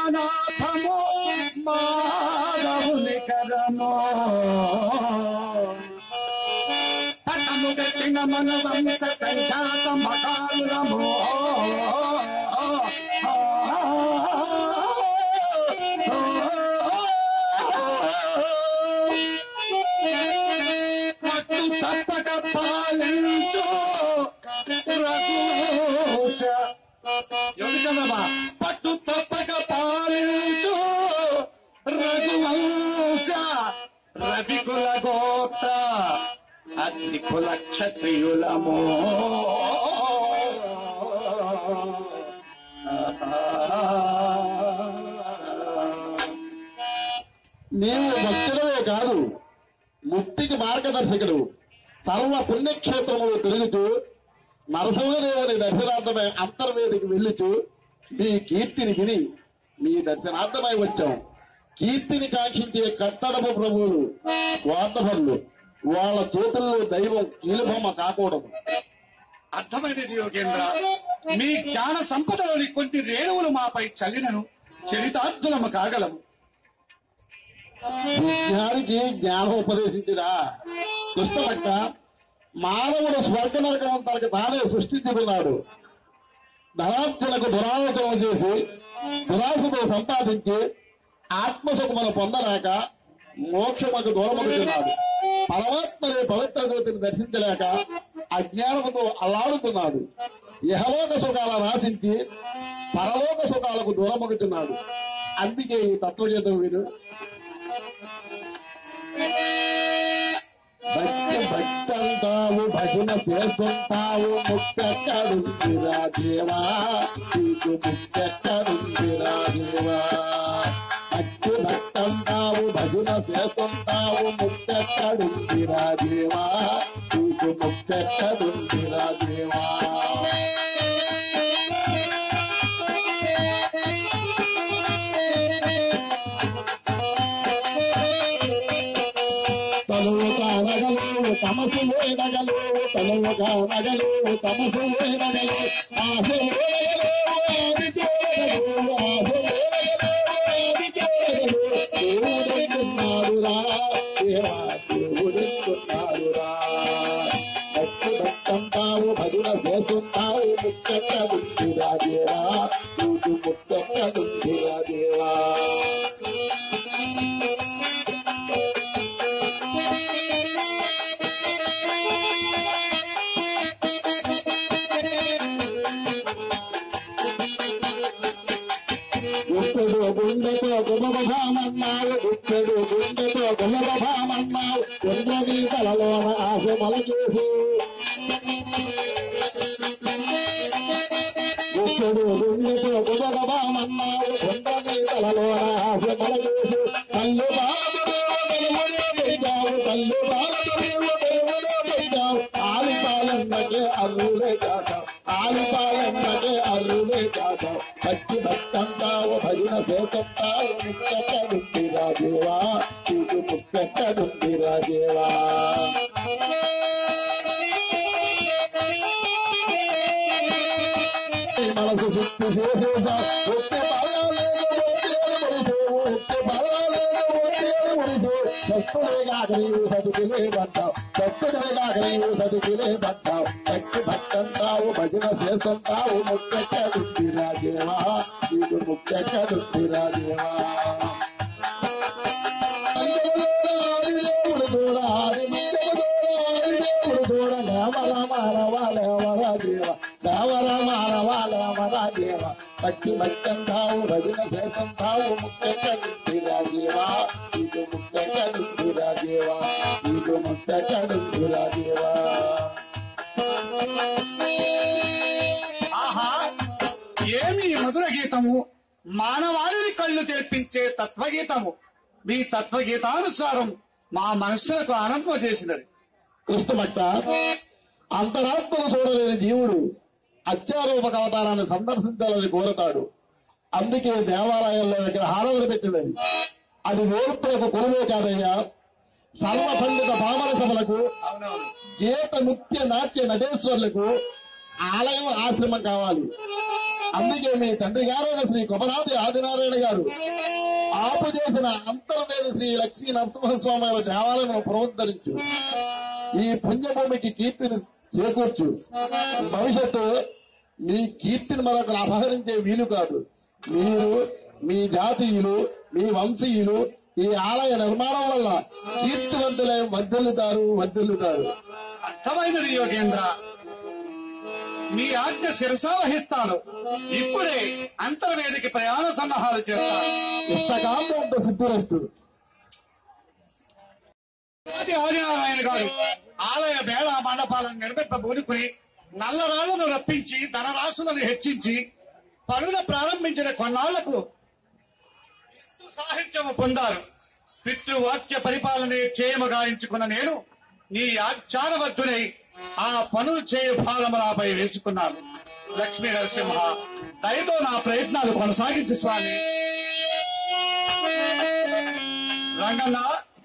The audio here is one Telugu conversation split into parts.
నాథము మాధవుని కరము పటము గట్టిన మన వంశ సంఖ్యాత మకారము పట్టు తప్పక పాలించు రఘువంశ యోగిచంద్రమా పట్టు తప్పక పాలించు రఘువంశ రవికుల గోత్ర అగ్నికుల క్షత్రియులము నీవు భక్తులవే కాదు ముక్తికి మార్గదర్శకుడు. సర్వ పుణ్యక్షేత్రములు తిరుగుతూ నరసింహదేవుని దర్శనార్థమై అంతర్వేదికి వెళ్ళుచు మీ కీర్తిని విని మీ దర్శనార్థమై వచ్చాం. కీర్తిని కాంక్షించే కట్టడపు ప్రభువులు స్వార్థపరులు, వాళ్ళ చేతుల్లో దైవం కీలుబొమ్మ కాకూడదు. అర్థమైనది యోగేంద్ర. మీ జ్ఞాన సంపదలోని కొన్ని రేణువులు మాపై చల్లినను చరితార్థులము కాగలము. విజ్ఞానికి జ్ఞానం ఉపదేశించినా దుష్టపట్ట మానవుడు స్వర్గ నరకం తనకు తానే సృష్టించుకున్నాడు. ధనార్థులకు దురాలోచన చేసి దురాశతో సంపాదించి ఆత్మసుఖమును పొందలేక మోక్షముకు దూరమవుతున్నాడు. పరమాత్మనే పవిత్ర జ్యోతిని దర్శించలేక అజ్ఞానముతో అల్లాడుతున్నాడు. ఇహలోక సుఖాలను ఆశించి పరలోక సుఖాలకు దూరమవుతున్నాడు. అందుకే ఈ తత్వగీతం విను. భక్తి భక్తంటావు భజన చేస్తుంటావు ముక్కెక్కడుందిరా దేవా, నీకు ముక్కెక్కడుందిరా దేవా. భక్తి భక్తంటావు భజన చేస్తుంటావు ముక్కెక్కడుందిరా దేవా, నీకు ముక్కెక్కడుందిరా దేవా. తమసు వేదగలు తలవుగా నగలు తమసు వేదగలు భక్తంటావు భజన చేస్తుంటావు ముక్కెక్క దుఃఖిరా దేవా, నీకు ముక్కెక్క దుఃఖిరా దేవా. గుండెతో గుమగభామన్నావు గుప్పెడు గుండెతో గుమగభామన్నావు చంద్రనీ తలలోన ఆశ మలచేసి గుప్పెడు గుండెతో గుమగభామన్నావు చంద్రనీ తలలోన ఆశ మలచేసి కళ్ళు బాధలు కళ్ళు బాధలు ఆలిపాలన్నకే అల్లులే కాక ఆలిపాలన్నకే అల్లులే కాక. భక్తి భక్తంటావు భజన చేతుంటావు ముక్కెక్కడుందిరా దేవా, నీకు ముక్కెక్కడుందిరా దేవా. మనసు శక్తి చేసేసా ఒట్టి భక్తుడేగాక నీవు సతుకులే పడ్డావు, భక్తుడేగాక నీవు సతుకులే పడ్డావు. భక్తి భక్తంటావు భజన చేస్తుంటావు ముక్కెక్కడుందిరా దేవా, నీకు ముక్కెక్కడుందిరా దేవా. దేవుడు చూడ దేవుడు చూడ దేవ దేవ. భక్తి భక్తంటావు భజన చేస్తుంటావు ముక్కెక్కడుందిరా దేవా, నీకు ముక్కెక్కడుందిరా దేవా, నీకు ముక్కెక్కడుందిరా దేవా. ఆహా, ఏమి మధుర గీతము! మానవాళిని కళ్ళు తెరిపించే తత్వగీతము. మీ తత్వగీతానుసారం మా మనస్సులకు ఆనందం చేసినది. కృష్ణమట్ట అంతరాత్మను చూడలేని జీవుడు అత్యారూపక అవతారాన్ని సందర్శించాలని కోరుతాడు. అందుకే దేవాలయంలో విగ్రహాలను పెట్టినది. అది వేరుపులకు కొలువే కాదయ్యా, సర్వ పండిత పామర సభలకు గీత నృత్య నాట్య నటేశ్వర్లకు ఆలయం ఆశ్రమం కావాలి. అందుకే మీ తండ్రి గారైన శ్రీ కొమరాది ఆదినారాయణ గారు ఆపు చేసిన అంతర్వేద శ్రీ లక్ష్మీ నరసింహస్వామి వారి దేవాలయం పునరుద్ధరించు. ఈ పుణ్యభూమికి కీర్తిని చేకూర్చు. భవిష్యత్తు మీ కీర్తిని మరొకరు అపహరించే వీలు కాదు. మీరు, మీ జాతీయులు, మీ వంశీయులు ఈ ఆలయ నిర్మాణం వల్ల కీర్తివంతులై వర్ధిల్లుతారు. అర్థమైనది యోగేంద్ర. మీ ఆజ్ఞ శిరసా వహిస్తాను. ఇప్పుడే అంతర్వేదికి ప్రయాణ సన్నాహాలు చేస్తాను. ఇష్టకాంత సిద్ధిరస్తు. ఆదినారాయణ గారు ఆలయ బేళ మండపాలను నిర్మింపబూనుకుని నల్లరాళ్లను రప్పించి ధనరాశులను హెచ్చించి పనులు ప్రారంభించిన కొన్నాళ్లకు విష్ణు సాహిత్యము పొందారు. పితృవాక్య పరిపాలనే చేయముగా ఎంచుకున్న నేను నీ ఆచారబద్ధుడై ఆ పనులు చేయ భారము నాపై వేసుకున్నాను. లక్ష్మీ నరసింహ, దయతో నా ప్రయత్నాలు కొనసాగించు స్వామి. రంగన్న,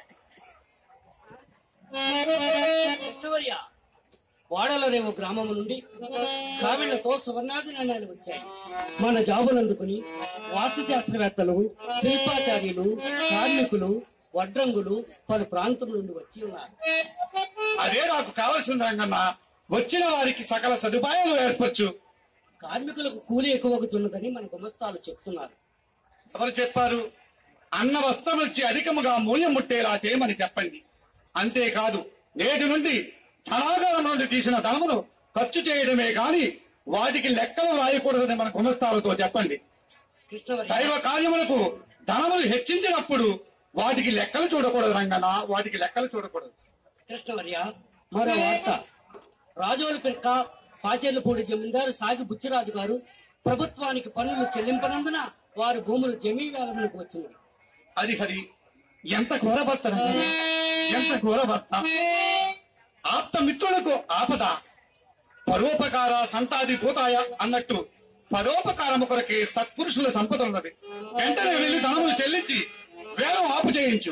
కృష్ణవర్య, వాడలరేమో గ్రామం నుండి కావిళ్లతో సువర్ణాది నాణ్యాలు వచ్చాయి. మన జాబులందుకుని వాస్తుశాస్త్రవేత్తలు, శిల్పాచార్యులు, కార్మికులు, వడ్రంగులు పలు ప్రాంతం నుండి వచ్చి ఉన్నారు. అదే నాకు కావలసిన రంగన్న. వచ్చిన వారికి సకల సదుపాయాలు ఏర్పరచు. కార్మికులకు కూలి ఎక్కువగుతున్నదని మన గుమస్తాలు చెప్తున్నారు. ఎవరు చెప్పారు? అన్న వస్త్రం ఇచ్చి అధికముగా మూల్యం ముట్టేలా చేయమని చెప్పండి. అంతేకాదు, నేటి నుండి ధనాగారం నుండి తీసిన ధనమును ఖర్చు చేయడమే కాని వాటికి లెక్కలు రాయకూడదని మన గుమస్తాలతో చెప్పండి. కృష్ణవర్య, దైవ కార్యములకు ధనములు హెచ్చించినప్పుడు వాటికి లెక్కలు చూడకూడదు రంగన్న, వాటికి లెక్కలు చూడకూడదు. కృష్ణవర్య, మరో వార్త. రాజోలు పెక్క పాచేర్లపూడి జమీందారు సాగి బుచ్చిరాజు గారు ప్రభుత్వానికి పన్నులు చెల్లింపనందున వారి భూములు జమీ వేలంలోకి వచ్చింది. అది హరి, ఎంత ఘోరభర్త రంగన్న, ఎంత ఘోరభర్త. ఆప్త మిత్రులకు ఆపద, పరోపకార సంతాది భూతాయ అన్నట్టు పరోపకారము కొరకే సత్పురుషుల సంపద ఉన్నది. వెంటనే వెళ్లి ధనములు చెల్లించి వేలం ఆపు చేయించు.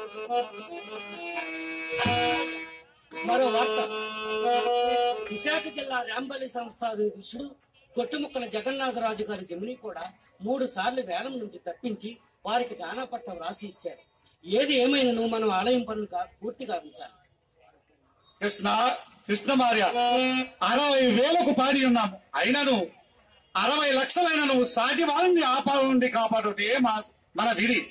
మరో వార్త. విశాఖ జిల్లా రాంబలి సంస్థానాధీశుడు కొట్టుముక్కల జగన్నాథరాజు గారి జమిని కూడా 3 సార్లు వేలం నుంచి తప్పించి వారికి దానా పట్టం రాసి ఇచ్చారు. ఏది ఏమైనా మనం ఆలయం పనులు పూర్తిగా ఉంచాలి. కృష్ణమార్య, 60,000కు పాడి ఉన్నాము. అయినను 60 లక్షలైనను సాటి వారిని ఆపాల నుండి కాపాడుటే మన విధి.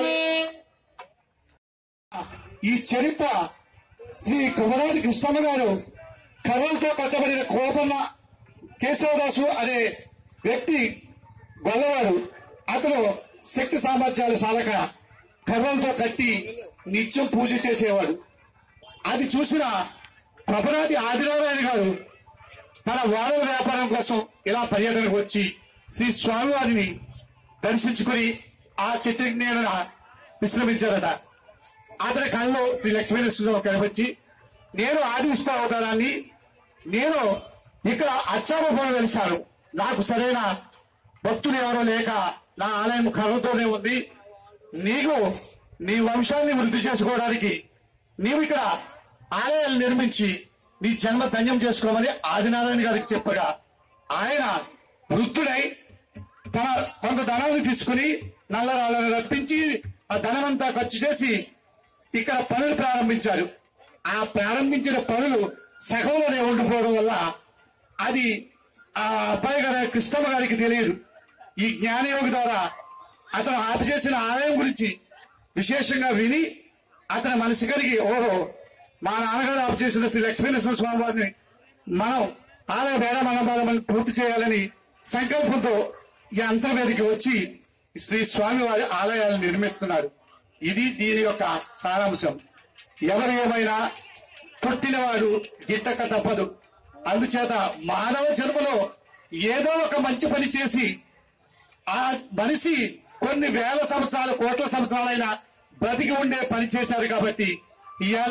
ఈ చరిత్ర శ్రీ కుమరాది కృష్ణమ్మ గారు కర్రలతో కట్టబడిన కోపన్న కేశవదాసు అనే వ్యక్తి గొల్లవాడు. అతను శక్తి సామర్థ్యాలు సాలక కర్రలతో కట్టి నిత్యం పూజ చేసేవాడు. అది చూసిన ప్రభునాది ఆదినారాయణ గారు తన వాడల వ్యాపారం కోసం ఇలా పర్యటనకు వచ్చి శ్రీ స్వామివారిని దర్శించుకుని ఆ చెట్టు నీడన విశ్రమించారట. అతని కళ్ళలో శ్రీ లక్ష్మీనరసింహ కనిపించి, నేను ఆదివిష్ణు అవతారాన్ని, నేను ఇక్కడ అచ్చామపురం వెలిశాను. నాకు సరైన భక్తులు ఎవరో లేక నా ఆలయం కర్రతోనే ఉంది. నీకు నీ వంశాన్ని వృద్ధి చేసుకోవడానికి నీవు ఇక్కడ ఆలయాలు నిర్మించి నీ జన్మ ధన్యం చేసుకోమని ఆదినారాయణ గారికి చెప్పగా ఆయన వృద్ధుడై తన కొంత ధనాన్ని తీసుకుని నల్లరాళ్ళను రప్పించి ఆ ధనమంతా ఖర్చు చేసి ఇక్కడ పనులు ప్రారంభించారు. ఆ ప్రారంభించిన పనులు సగంలోనే ఉండిపోవడం వల్ల అది ఆ అబ్బాయి గారి కృష్ణమ్మ గారికి తెలియదు. ఈ జ్ఞానయోగి ద్వారా అతను ఆపు చేసిన ఆలయం గురించి విశేషంగా విని అతని మనసు కలిగి, ఓహో, మా నాన్నగారు ఆపు చేసిన శ్రీ లక్ష్మీనరసింహ స్వామి వారిని మనం ఆలయ వేళ మనం పూర్తి చేయాలని సంకల్పంతో ఈ అంతర్వేదికి వచ్చి శ్రీ స్వామి వారి ఆలయాలను నిర్మిస్తున్నారు. ఇది దీని యొక్క సారాంశం. ఎవరు ఏమైనా పుట్టినవాడు గిట్టక తప్పదు. అందుచేత మానవ జన్మలో ఏదో ఒక మంచి పని చేసి ఆ మనిషి కొన్ని వేల సంవత్సరాలు, కోట్ల సంవత్సరాలైనా బ్రతికి ఉండే పని చేశారు. కాబట్టి ఇవాళ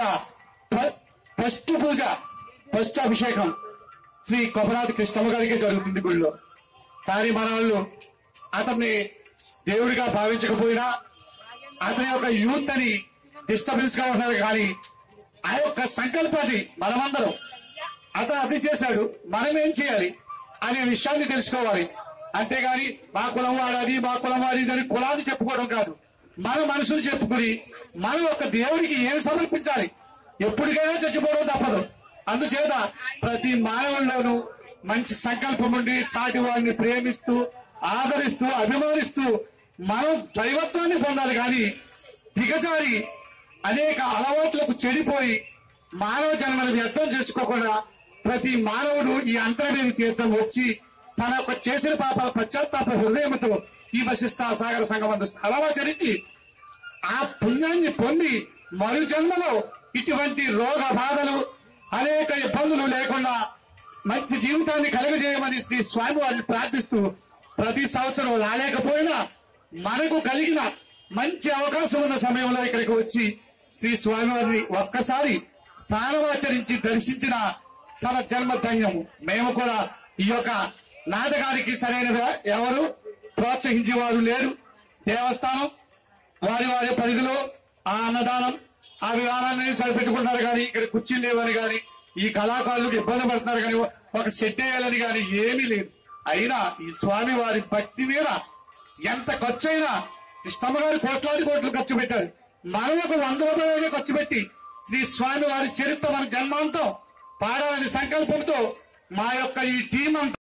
ఫస్ట్ పూజ, ఫస్ట్ అభిషేకం శ్రీ కొమరాది కృష్ణమ్మ గారికి జరుగుతుంది గుళ్ళో. కానీ మన వాళ్ళు అతన్ని దేవుడిగా భావించకపోయినా అతని యొక్క యూత్ అని డిస్టర్బెన్స్ గా ఉన్నారు. కానీ ఆ యొక్క సంకల్పాన్ని మనమందరం అతను అది చేశాడు, మనం ఏం చేయాలి అనే విషయాన్ని తెలుసుకోవాలి. అంతేగాని మా కులం వాడది మా కులం వాడిది అని కులాన్ని చెప్పుకోవడం కాదు. మన మనసులు చెప్పుకుని మనం ఒక దేవుడికి ఏం సమర్పించాలి, ఎప్పటికైనా చచ్చిపోవడం తప్పదు. అందుచేత ప్రతి మానవుల్లోనూ మంచి సంకల్పం ఉండి సాటి వారిని ప్రేమిస్తూ ఆదరిస్తూ అభిమానిస్తూ మనం దైవత్వాన్ని పొందాలి. కానీ దిగజారి అనేక అలవాట్లకు చెడిపోయి మానవ జన్మను వ్యర్థం చేసుకోకుండా ప్రతి మానవుడు ఈ అంతర్వేది తీర్థం వచ్చి తన యొక్క చేసిన పాపాల పశ్చాత్తాప హృదయంతో ఈ వశిష్ఠ సాగర సంగమందు స్థలమాచరించి ఆ పుణ్యాన్ని పొంది మరు జన్మలో ఇటువంటి రోగ బాధలు అనేక ఇబ్బందులు లేకుండా మంచి జీవితాన్ని కలుగజేయమని శ్రీ స్వామి వారిని ప్రార్థిస్తూ ప్రతి సంవత్సరం రాలేకపోయినా మనకు కలిగిన మంచి అవకాశం ఉన్న సమయంలో ఇక్కడికి వచ్చి శ్రీ స్వామి వారిని ఒక్కసారి స్నానమాచరించి దర్శించిన తన జన్మ ధన్యము. మేము కూడా ఈ యొక్క నాటకానికి సరైన ఎవరు ప్రోత్సహించేవారు లేరు. దేవస్థానం వారి వారి పరిధిలో ఆ అన్నదానం ఆ విధానాన్ని సరిపెట్టుకుంటున్నారు కానీ ఇక్కడ కుర్చీలు లేవని కానీ ఈ కళాకారులకు ఇబ్బంది పడుతున్నారు కానీ ఒక సెట్ వేయాలని కానీ ఏమీ లేదు. అయినా ఈ స్వామి వారి భక్తి మీద ఎంత ఖర్చు అయినా కృష్ణమ్మ గారు కోట్లాది కోట్లు ఖర్చు పెట్టారు. మనం ఒక 100 రూపాయలు ఖర్చు పెట్టి శ్రీ స్వామి వారి చరిత్ర మన జన్మాంతం పాడాలని సంకల్పంతో మా యొక్క ఈ టీం అంతా